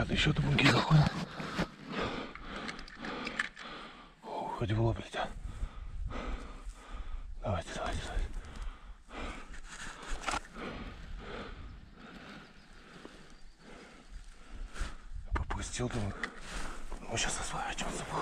ребята, еще табунки заходят. Хоть в лоб летят. Давайте. Попустил там. Ну, сейчас осваиваться будет.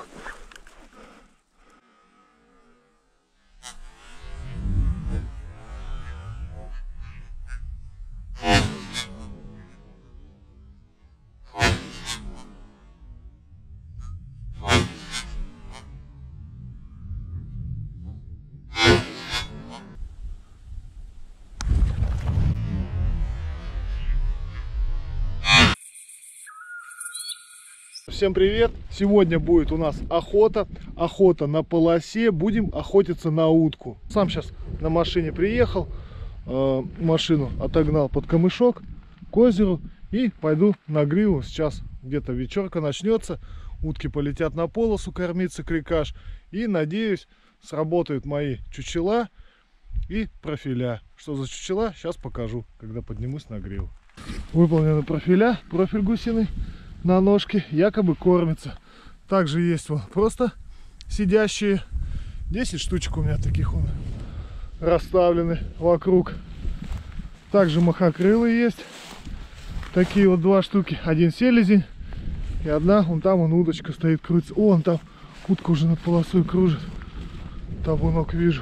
Всем привет! Сегодня будет у нас охота на полосе. Будем охотиться на утку. Сам сейчас на машине приехал, машину отогнал под камышок к озеру и пойду на гриву. Сейчас где-то вечерка начнется, утки полетят на полосу кормиться, крикаш, и надеюсь, сработают мои чучела и профиля. Что за чучела, сейчас покажу, когда поднимусь на гриву. Выполнены профиля, профиль гусиный на ножке, якобы кормится. Также есть вон просто сидящие. 10 штучек у меня таких вон расставлены вокруг. Также махокрылые есть. Такие вот 2 штуки. Один селезень и одна, вон там вон удочка стоит, крутится. О, вон там утка уже над полосой кружит. Табунок вижу.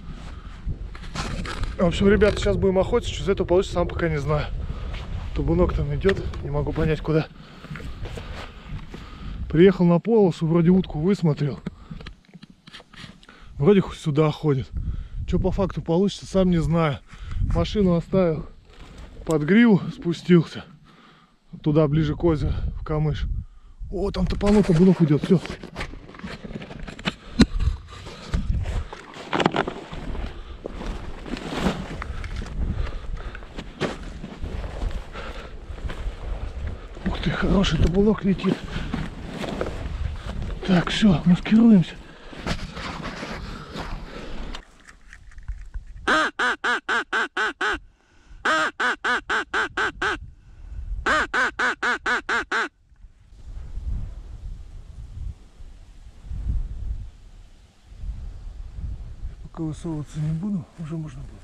В общем, ребята, сейчас будем охотиться. Что из этого получится, сам пока не знаю. Табунок там идет, не могу понять куда. Приехал на полосу, вроде утку высмотрел. Вроде сюда ходит. Что по факту получится, сам не знаю. Машину оставил под гриву, спустился туда, ближе к озеру, в камыш. О, там табунок идет, все. Ух ты, хороший табунок летит. Так, все, маскируемся. Пока высовываться не буду, уже можно было.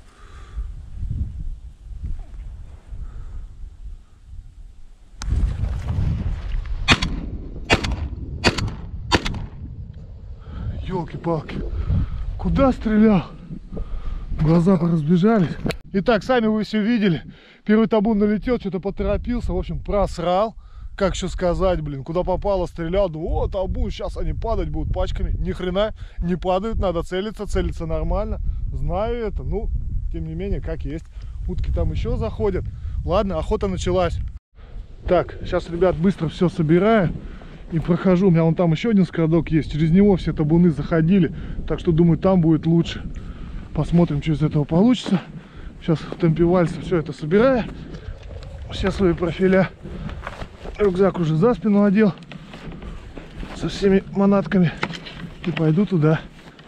Ёлки-палки, куда стрелял? Глаза поразбежались. Итак, сами вы все видели. Первый табун налетел, что-то поторопился, в общем, просрал. Как еще сказать, блин, куда попало, стрелял. Думаю, о, табун, сейчас они падать будут пачками. Ни хрена не падают, надо целиться нормально. Знаю это, ну, тем не менее, как есть. Утки там еще заходят. Ладно, охота началась. Так, сейчас, ребят, быстро все собираю и прохожу. У меня вон там еще один скрадок есть. Через него все табуны заходили. Так что, думаю, там будет лучше. Посмотрим, что из этого получится. Сейчас в темпе вальса все это собираю. Все свои профиля. Рюкзак уже за спину одел. Со всеми манатками. И пойду туда.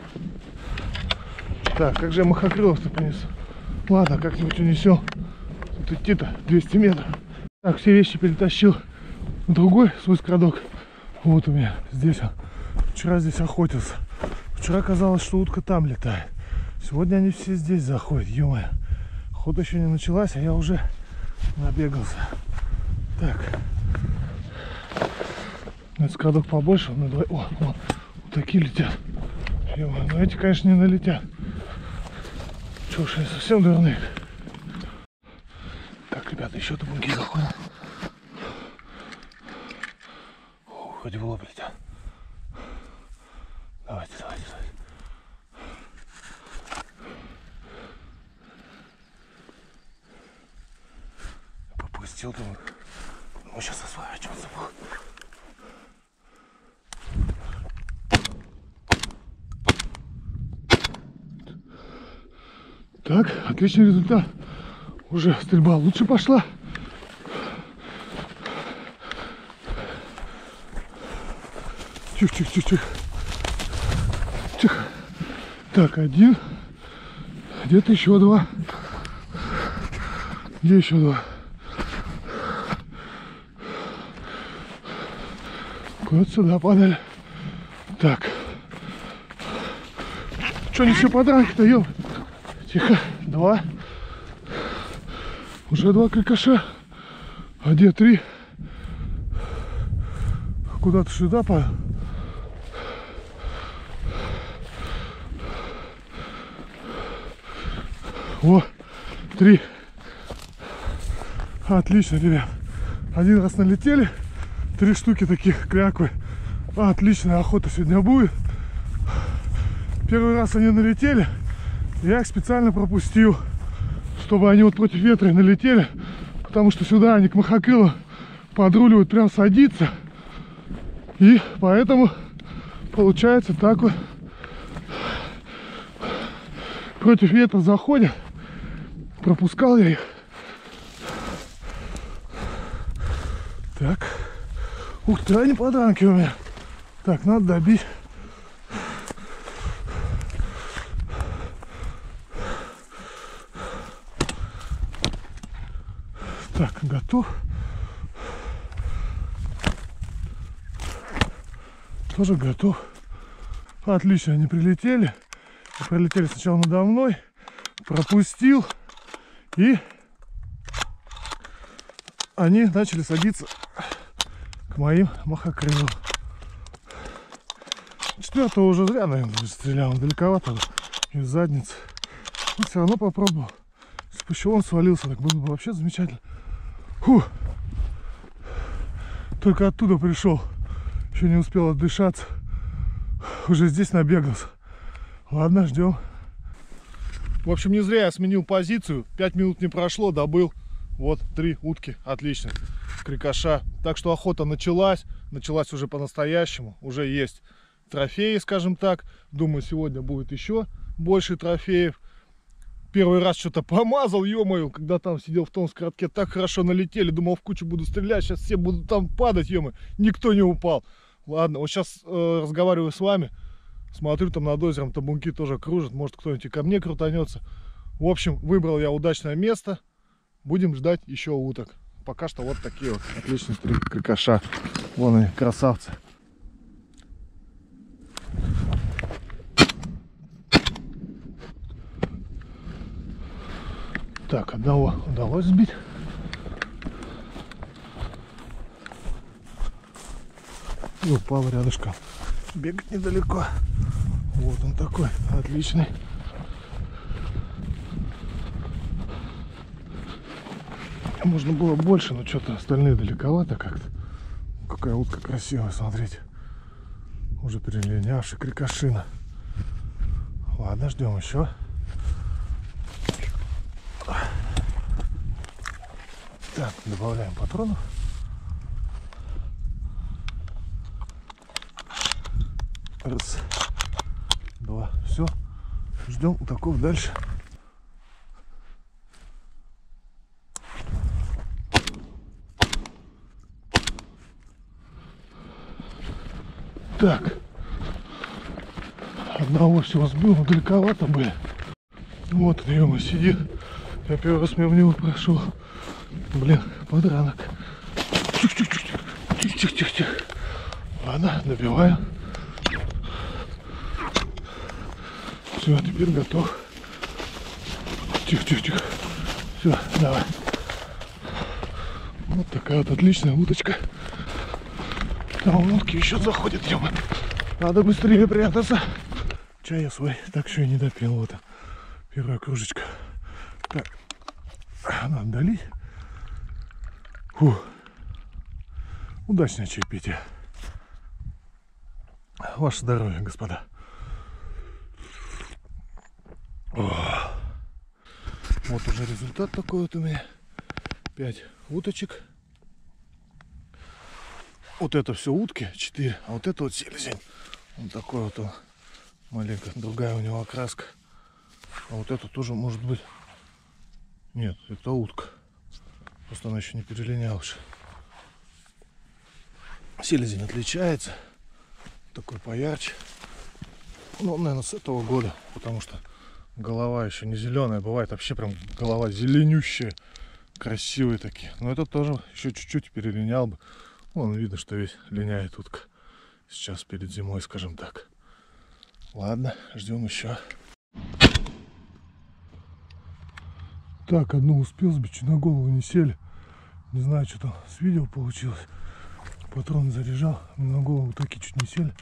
Так, как же я махокрылов-то понесу? Ладно, как-нибудь унесем. Тут идти-то 200 метров. Так, все вещи перетащил в другой свой скрадок. Вот у меня здесь он. Вчера здесь охотился. Вчера казалось, что утка там летает. Сегодня они все здесь заходят. Ё-моё. Охота еще не началась, а я уже набегался. Так. Этот скрадок побольше. Он о, вот такие летят. Ё-моё. Но эти, конечно, не налетят. Чё уж, они совсем дурные. Так, ребята, еще табунки заходят. Хоть в лоб летят. Давайте. Попустил там. Ну, сейчас осваиваться будет. Так, отличный результат. Уже стрельба лучше пошла. Тихо. Так, один. Где-то еще 2. Где еще 2? Вот сюда падали. Так. Что не все подранки-то, ё? Тихо. 2. Уже 2 крикоша. А где 3? Куда-то сюда падал. О, 3. Отлично, ребят. 1 раз налетели. 3 штуки таких кляквы. Отличная охота сегодня будет. Первый раз они налетели. Я их специально пропустил, чтобы они вот против ветра налетели. Потому что сюда они к махакрылу подруливают, прям садиться. И поэтому получается так вот. Против ветра заходят. Пропускал я их. Так. Ух ты, они подранки у меня. Так, надо добить. Так, готов. Тоже готов. Отлично, они прилетели. Прилетели сначала надо мной. Пропустил. И они начали садиться к моим махакрылам. 4-го уже зря, наверное, стрелял. Далековато из задницы. Но все равно попробовал. Если бы еще он свалился, так было бы вообще замечательно. Фу. Только оттуда пришел. Еще не успел отдышаться. Уже здесь набегался. Ладно, ждем. В общем, не зря я сменил позицию. 5 минут не прошло, добыл. Вот 3 утки. Отлично. Крикоша. Так что охота началась. Началась уже по-настоящему. Уже есть трофеи, скажем так. Думаю, сегодня будет еще больше трофеев. Первый раз что-то помазал, ё-моё, когда там сидел в том скоротке. Так хорошо налетели. Думал, в кучу буду стрелять. Сейчас все будут там падать, ё-моё. Никто не упал. Ладно, вот сейчас разговариваю с вами. Смотрю, там над озером табунки тоже кружат. Может, кто-нибудь и ко мне крутанется. В общем, выбрал я удачное место. Будем ждать еще уток. Пока что вот такие вот отличные 3 крикоша. Вон они, красавцы. Так, одного удалось сбить. И упал рядышком. Бегать недалеко. Вот он такой, отличный. Можно было больше, но что-то остальные далековато как-то. Какая утка красивая, смотрите. Уже перелинявший, крикошина. Ладно, ждем еще. Так, добавляем патронов. Раз, 2, все. Ждем утаков дальше. Так, одного всего сбил, но далековато были. Вот он, ё-моё, сидит. Я первый раз мимо него прошел. Блин, подранок. Тихо. Ладно, добиваю. Все, теперь готов. Тихо. Все, давай. Вот такая вот отличная уточка. Там утки еще заходят, ё-моё. Надо быстрее прятаться. Чай я свой так еще и не допил. Вот первая кружечка. Так, надо долить. Фу. Удачное чаепитие. Ваше здоровье, господа. О. Вот уже результат такой вот у меня. 5 уточек. Вот это все утки, 4, а вот это вот селезень. Вот такой вот он. Маленько другая у него окраска. А вот это тоже может быть. Нет, это утка. Просто она еще не перелинялась. Селезень отличается. Такой поярче. Ну, наверное, с этого года. Потому что голова еще не зеленая. Бывает вообще прям голова зеленющая. Красивые такие. Но это тоже еще чуть-чуть перелинял бы. Вон видно, что весь линяет утка. сейчас перед зимой, скажем так. Ладно, ждем еще. Так, одну успел сбить, чуть на голову не сели. Не знаю, что там с видео получилось. Патрон заряжал, на голову такие чуть не сели.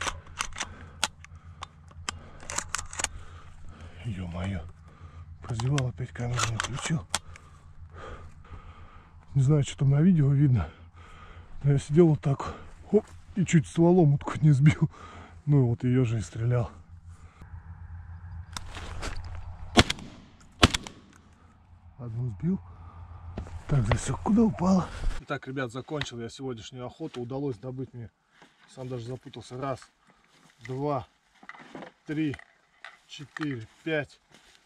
Ё-моё. Прозевал, опять камеру не включил. Не знаю, что там на видео видно. Но я сидел вот так, хоп, и чуть стволом утку не сбил. Ну вот ее же и стрелял. Одну сбил. Так, засек, куда упала. Итак, ребят, закончил я сегодняшнюю охоту. Удалось добыть мне, сам даже запутался, 1, 2, 3, 4, 5,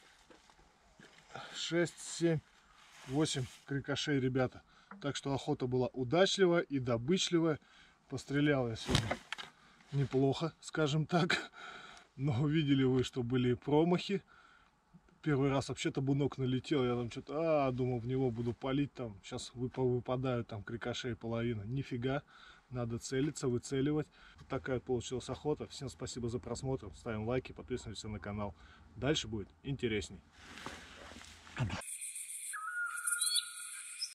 6, 7, 8 крикошей, ребята. Так что охота была удачливая и добычливая. Пострелял я сегодня неплохо, скажем так. Но увидели вы, что были промахи. Первый раз вообще табунок налетел, я там что-то, думал, в него буду палить, там, сейчас выпадают там крикошей половина. Нифига, надо целиться, выцеливать. Вот такая получилась охота. Всем спасибо за просмотр, ставим лайки, подписываемся на канал. Дальше будет интересней.